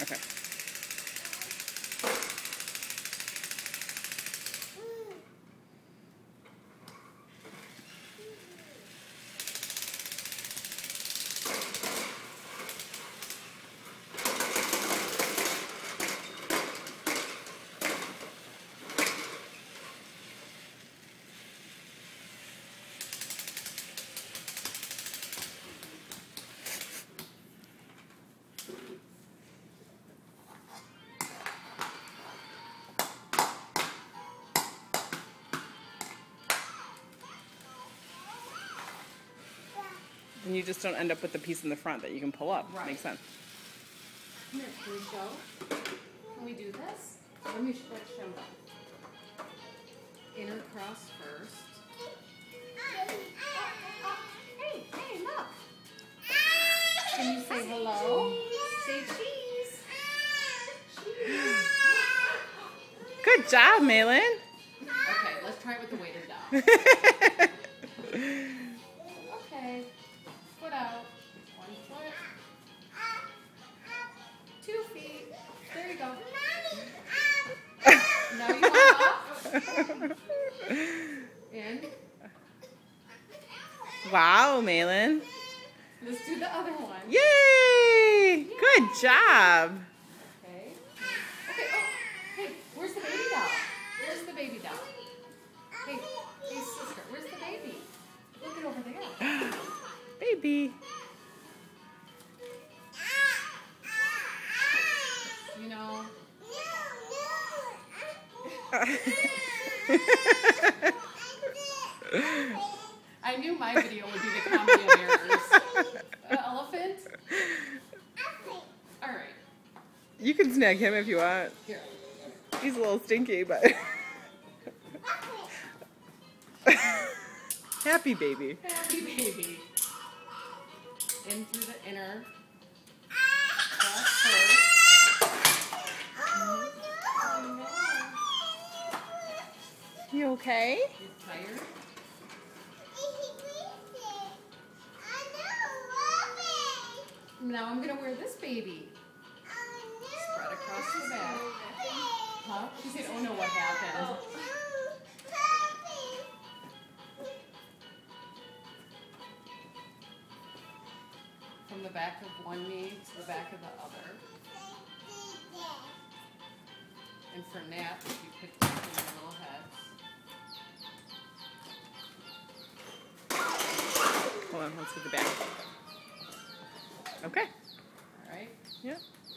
Okay. And you just don't end up with the piece in the front that you can pull up. Right. Makes sense. Here, can we show? Can we do this? Let me show them. Inner cross first. Hey, look. Can you say hello? Say cheese. Cheese. Good job, Malin. Okay, let's try it with the weighted down. Okay. Foot out. 1 foot. 2 feet. There you go. Now you want up. In. Wow, Malin. Let's do the other one. Yay! Good job. Okay. Okay. Oh, hey, where's the baby doll? Where's the baby doll? Hey, sister, where's the baby? Look it over there. Baby. You know. I knew my video would be the comedy of errors. Elephant? All right. You can snag him if you want. Here. He's a little stinky, but... Happy baby. Happy baby. In through the inner. You okay? You tired? Now I'm going to wear this baby. Spread across the back. Huh? She said, oh no, what happened? From the back of one knee to the back of the other. And for naps, you put these in your little heads. Hold on, let's get the back. Okay. All right? Yep.